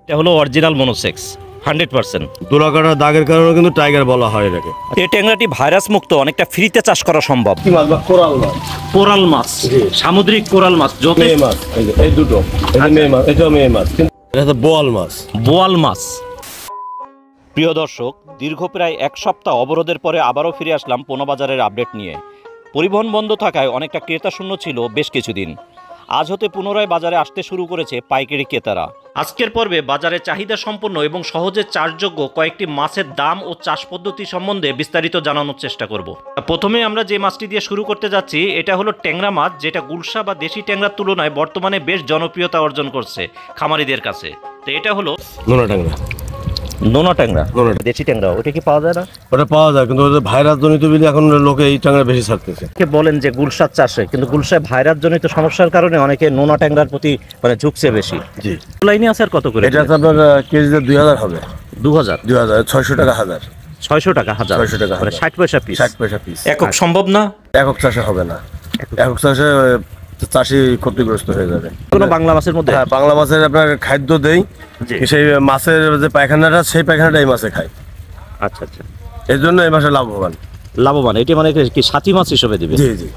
এটা হলো original monosex 100%। দোলাকাটা দাগের কারণে কিন্তু টাইগার বলা হয় এটাকে। এই ট্যাংরাটি ভাইরাস মুক্ত, অনেকটা ফ্রিতে চাষ করা সম্ভব। কি মাছ বা কোরাল মাছ? কোরাল মাছ, সামুদ্রিক কোরাল মাছ। মেয়ে মাছ এই দুটো, এই মেয়ে মাছ, এটাও মেয়ে মাছ, কিন্তু এটা তো বোয়াল মাছ। বোয়াল মাছ। প্রিয় দর্শক, দীর্ঘ প্রায় এক সপ্তাহ অবরোধের পরে আবারও ফিরে আসলাম পোনা বাজারের আপডেট নিয়ে। পরিবহন বন্ধ থাকায় অনেকটা ক্রেতা শূন্য ছিল বেশ কিছুদিন। আজ হতে পুনরায় বাজারে আসতে শুরু করেছে পাইকারি ক্রেতারা। আজকের পর্বে বাজারে চাহিদা সম্পন্ন এবং সহজে চাষযোগ্য কয়েকটি মাছের দাম ও চাষ পদ্ধতি সম্বন্ধে বিস্তারিত জানানোর চেষ্টা করব। প্রথমে আমরা যে মাছটি দিয়ে শুরু করতে যাচ্ছি এটা হলো ট্যাংরা মাছ, যেটা গুলশা বা দেশি ট্যাংরার তুলনায় বর্তমানে বেশ জনপ্রিয়তা অর্জন করছে খামারিদের কাছে। তো এটা হলো নোনা ট্যাংরা। নোনা ট্যাংরা, দেশি ট্যাংরা, ওটা কি পাওয়া যায় না? ওটা পাওয়া যায়, কিন্তু ওটা ভাইরাস জনিত বলে এখন লোকে এই ট্যাংরা বেশি ছাড়তেছে। বলেন যে গুলশার চাষে, কিন্তু গুলশায় ভাইরাস জনিত সমস্যার কারণে অনেকে নোনা ট্যাংরার প্রতি ঝুঁকছে বেশি। জি, লাইনে আছে। আর কত করে এটা? আপনার কেজিতে 2000 হবে। 2000 600 টাকা হাজার। 600 টাকা হাজার, 600 টাকা, 60 পয়সা পিস। 60 পয়সা পিস। একক সম্ভব না, একক চাষে হবে না। একক চাষে চাষি ক্ষতিগ্রস্ত হয়ে যাবে। কোনো বাংলা মাছের মধ্যে? হ্যাঁ, বাংলা মাছের আপনার খাদ্য দেই, সেই মাছের যে পায়খানাটা, সেই পায়খানাটা এই মাছে খায়। আচ্ছা আচ্ছা, এই জন্য এই মাসে লাভবান। এটি কি সাথী মাছ হিসেবে দিবে? জি জি।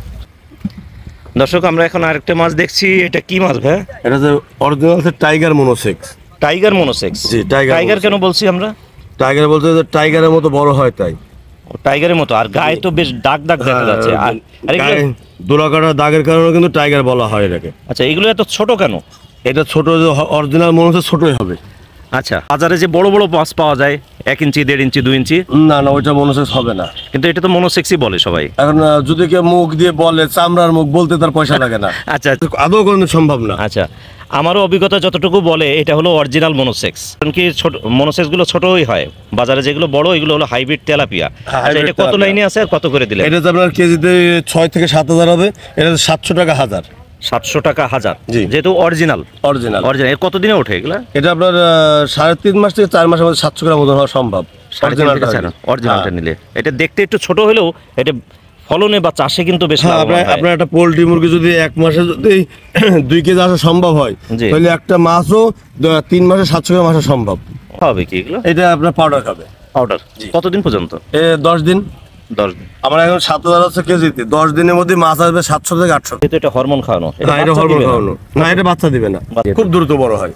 দর্শক, আমরা এখন আরেকটা মাছ দেখছি। এটা কি মাছ ভাই? এটা যে original tiger monosex. Tiger monosex. জি, টাইগার কেন বলছি আমরা? টাইগার বলতে যে টাইগারের মতো বড় হয় তাই। টাইগারের মতো, আর গায়ে তো বেশ দাগ দাগ দেখা যাচ্ছে। আর দোলাকাটা দাগের কারণে কিন্তু টাইগার বলা হয় এটাকে। আচ্ছা, এগুলো এত ছোট কেন? এটা ছোট, যে অরিজিনাল মনোসেক্স ছোটই হবে। আচ্ছা, বাজারে যে বড় বড় মাছ পাওয়া যায় 1 ইঞ্চি 1.5 ইঞ্চি 2 ইঞ্চি, না না, ওইটা মনোসেক্স হবে না। কিন্তু এটা তো মনোসেক্সই বলে সবাই। এখন যদি কেউ মুখ দিয়ে বলে, চামড়ার মুখ, বলতে তার পয়সা লাগে না। আচ্ছা, আদৌ কোনো সম্ভব না। আচ্ছা, আমারও অভিজ্ঞতা যতটুকু বলে এটা হলো অরিজিনাল মনোসেক্স। কারণ কি, ছোট মনোসেক্সগুলো ছোটই হয়, বাজারে যেগুলো বড় এগুলো হলো হাইব্রিড তেলাপিয়া। আচ্ছা, এটা কত লাইনে আছে আর কত করে দিলে? এটা তো আপনার কেজিতে 6 থেকে 7000 হবে। এটা 700 টাকা হাজার। 700 টাকা হাজার, যেহেতু অরিজিনাল। এর কতদিনে ওঠে এগুলা? এটা আপনার 3.5 মাস থেকে 4 মাসের মধ্যে 700 গ্রাম ওজন হওয়া সম্ভব। অরিজিনালটা নিলে এটা দেখতে একটু ছোট হলেও এটা ফলনে বা চাষে কিন্তু বেশ লাভবান হয়। আপনার একটা পোল্ট্রি মুরগি যদি 1 মাসে যদি 2 কেজি আসা সম্ভব হয়, তাহলে একটা মাছও 3 মাসে 700 গ্রাম আসা সম্ভব হবে। কি এগুলো? এটা আপনার পাউডার খাবে। পাউডার কতদিন পর্যন্ত? 10 দিন। 10 দিন। আমার এখন 7000 হচ্ছে কেজিতে। 10 দিনের মধ্যে মাছ আসবে 700 থেকে 800। কিন্তু এটা হরমোন খাওয়ানো? এটা হরমোন খাওয়ানো না, এটা বাচ্চা দিবে না, খুব দ্রুত বড় হয়।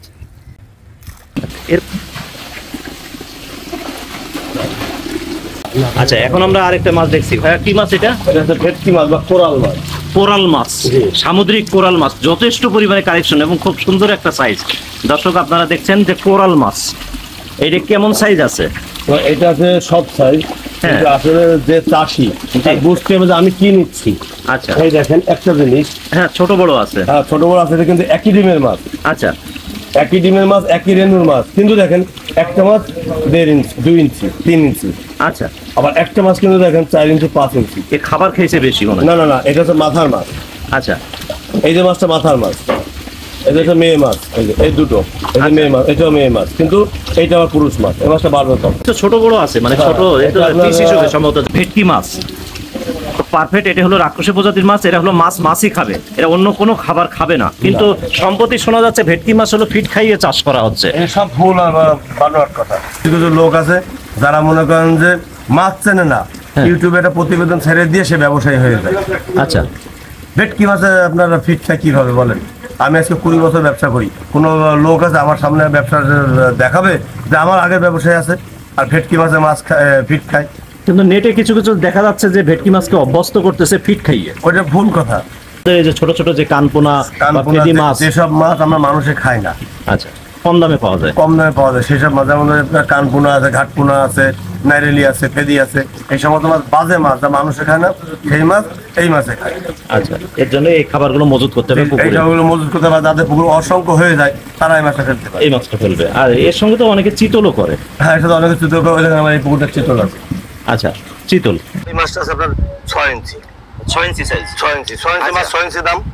আচ্ছা, এখন আমরা আরেকটা মাছ দেখছি। ভাইয়া, কি মাছ এটা? এটা হচ্ছে ভেটকি মাছ বা কোরাল মাছ। কোরাল মাছ, সামুদ্রিক কোরাল মাছ, যথেষ্ট পরিমাণে কালেকশন এবং খুব সুন্দর একটা সাইজ। দর্শক, আপনারা দেখছেন যে কোরাল মাছ, এইটা কেমন সাইজ আছে? এটা আছে সব সাইজ। আসলে যে চাষি বুঝতে হবে যে আমি কি নিচ্ছি। আচ্ছা, এই দেখেন একটা জিনিস, হ্যাঁ, ছোট বড় আছে। হ্যাঁ, ছোট বড় আছে, কিন্তু একই ডিমের মাছ। আচ্ছা, একই ডিমের মাছ, একই রেণুর মাছ, কিন্তু দেখেন একটা মাছ 1.5 ইঞ্চি, 2 ইঞ্চি, 3 ইঞ্চি। আচ্ছা, আবার একটা মাছ কিন্তু দেখেন 4 ইঞ্চি, 5 ইঞ্চি। এ খাবার খেয়েছে বেশি মনে হয়? না না না, এটা হচ্ছে মাথার মাছ। আচ্ছা, এই যে মাছটা মাথার মাছ, এটা হচ্ছে মেয়ে মাছ। এই দুটো, এই যে মেয়ে মাছ, এটাও মেয়ে মাছ, কিন্তু এইটা আবার পুরুষ মাছ। এই মাছটা বাড়বে কম। ছোট বড় আছে, ছোট পিস হিসেবে সম্ভবত। ভেটকি মাছ পারফেক্ট। এটা হলো রাক্ষসী প্রজাতির মাছ। এটা হলো মাছই খাবে, এটা অন্য কোনো খাবার খাবে না। কিন্তু সম্প্রতি শোনা যাচ্ছে ভেটকি মাছ হলো ফিট খাইয়ে চাষ করা হচ্ছে। সব ভুল আর বানোয়াট কথা। কিছু লোক আছে যারা মনে করেন যে মাছ চেনে না, ইউটিউবে একটা প্রতিবেদন ছেড়ে দিয়ে সে ব্যবসায়ী হয়ে যায়। আচ্ছা, ভেটকি মাছে আপনারা ফিট খায় কিভাবে বলেন? আমি আজকে 20 বছর ব্যবসা করি। কোনো লোক আছে আমার সামনে ব্যবসা দেখাবে যে আমার আগের ব্যবসায় আছে আর ভেটকি মাছে মাছ ফিট খায়? কিন্তু নেটে কিছু কিছু দেখা যাচ্ছে যে ভেটকি মাছকে অভ্যস্ত করতেছে ফিট খাইয়ে। ওইটা ভুল কথা। এই যে ছোট ছোট যে কানপোনা মাছ, যেসব মাছ আমরা মানুষে খাই না। আচ্ছা, কম দামে পাওয়া যায়। কম দামে পাওয়া যায় সেসব মাছ, যেমন কানপোনা আছে, ঘাটপোনা আছে, নাইরেলি আছে, ফেদি আছে। এই সমস্ত মাছ বাজে মাছ, যা মানুষে খায় না, সেই মাছ এই মাছে খায়। আচ্ছা, এর জন্য এই খাবারগুলো মজুত করতে হবে। এইগুলো মজুত করতে হবে, যাদের পুকুর অসংখ্য হয়ে যায় তারা এই মাছটা ফেলতে পারে। এই মাছটা ফেলবে। আর এর সঙ্গে তো অনেকে চিতলও করে। হ্যাঁ, এর সাথে অনেকে চিতল করে। আমার এই পুকুরটা চিতল আছে। আচ্ছা, চিতল। এই মাছটা আছে আপনার 6 ইঞ্চি। 6 ইঞ্চি সাইজ। 6 ইঞ্চি মাছ, 6 ইঞ্চি দাম।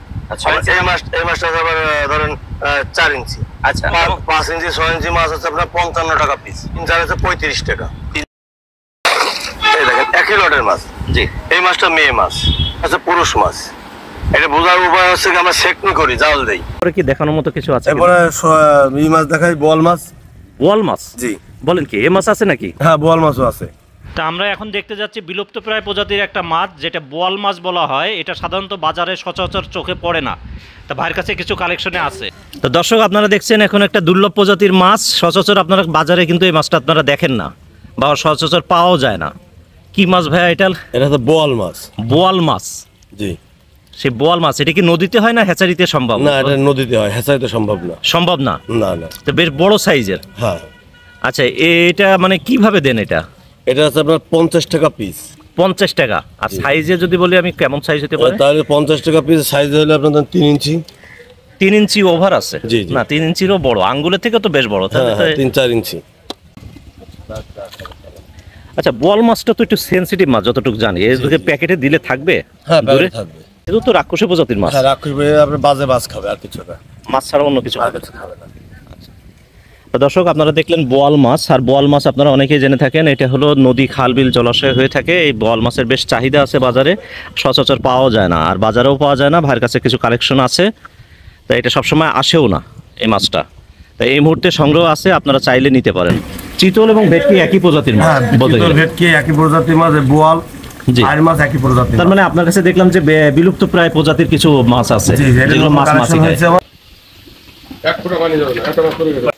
এই মাছটা আবার ধরেন 4 ইঞ্চি। আচ্ছা, 5 ইঞ্চি 6 ইঞ্চি মাছ হচ্ছে আপনার 55 টাকা পিস। 3 হচ্ছে 35 টাকা। এই দেখেন একই লটের মাছ। জি, এই মাছটা মেয়ে মাছ, আচ্ছা পুরুষ মাছ। এটা বোঝার উপায় হচ্ছে কি আমরা সেকনি করি, জাল দেই। পরে কি দেখানোর মতো কিছু আছে? এরপরে ই মাছ দেখাই, বোয়াল মাছ। বোয়াল মাছ? জি। বলেন কি, এ মাছ আছে নাকি? হ্যাঁ, বোয়াল মাছও আছে। তা আমরা এখন দেখতে যাচ্ছি বিলুপ্তপ্রায় প্রজাতির একটা মাছ, যেটা বোয়াল মাছ বলা হয়। এটা সাধারণত বাজারে সচরাচর চোখে পড়ে না, তা ভাইয়ের কাছে কিছু কালেকশনে আছে। তো দর্শক, আপনারা দেখছেন এখন একটা দুর্লভ প্রজাতির মাছ। সচরাচর আপনারা বাজারে কিন্তু এই মাছটা আপনারা দেখেন না, বা সচরাচর পাওয়াও যায় না। কি মাছ ভাইয়া এটা? এটা তো বোয়াল মাছ। বোয়াল মাছ? জি। সেই বোয়াল মাছ এটা কি নদীতে হয় না হ্যাচারিতে সম্ভব? না, এটা নদীতে হয়, হ্যাচারিতে সম্ভব না। সম্ভব না? না না। তো বেশ বড় সাইজের। হ্যাঁ। আচ্ছা, এটা মানে কিভাবে দেন এটা? এটা হচ্ছে আপনার 50 টাকা পিস। 50 টাকা। আর সাইজে যদি বলি আমি, কেমন সাইজ হতে পারে? তাহলে 50 টাকা পিস সাইজ হলে আপনার 3 ইঞ্চি। 3 ইঞ্চি ওভার আছে? জি, জি। না, 3 ইঞ্চিরও বড়, আঙ্গুলের থেকে তো বেশ বড়। হ্যাঁ, 3-4 ইঞ্চি। আচ্ছা, বোয়াল মাছটা তো একটু সেনসিটিভ মাছ যতটুকু জানি। এদিকে প্যাকেটে দিলে থাকবে? হ্যাঁ, দূরে থাকবে। এটা তো রাক্ষসী প্রজাতির মাছ। হ্যাঁ, রাক্ষস ভাই আপনার বাজে মাছ খাবে, আর কিছু না। মাছ ছাড়া অন্য কিছু আর খাবে? কিছু খাবে না। তো দর্শক, আপনারা দেখলেন বোয়াল মাছ। আর বোয়াল মাছ আপনারা অনেকেই জেনে থাকেন, এটা হলো নদী, খাল, বিল, জলাশয় হয়ে থাকে। এই বোয়াল মাছের বেশ চাহিদা আছে বাজারে, সচরাচর পাওয়া যায় না, আর বাজারেও পাওয়া যায় না। ভাইয়ের কাছে কিছু কালেকশন আছে, তাই এটা সবসময় আসেও না এই মাছটা। তাই এই মুহূর্তে সংগ্রহ আছে, আপনারা চাইলে নিতে পারেন। চিতল এবং ভেটকি একই প্রজাতির মাছ? হ্যাঁ, বলতে গেলে ভেটকি একই প্রজাতির মাছ, বোয়াল জি। আর মাছ একই প্রজাতির। তার মানে আপনার কাছে দেখলাম যে বিলুপ্ত প্রায় প্রজাতির কিছু মাছ আছে, জি, যেগুলো মাছ মাছি খায়। এক ফুটা পানি যাবে না, একটা মাছ করে গেল।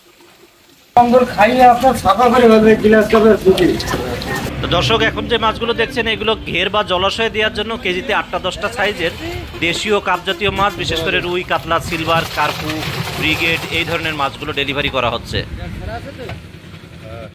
তো দর্শক, এখন যে মাছগুলো দেখছেন এগুলো ঘের বা জলাশয়ে দেওয়ার জন্য কেজিতে 8-10টা সাইজের দেশীয় কাপ জাতীয় মাছ, বিশেষ করে রুই, কাতলা, সিলভার, কার্পু, ব্রিগেড, এই ধরনের মাছগুলো ডেলিভারি করা হচ্ছে।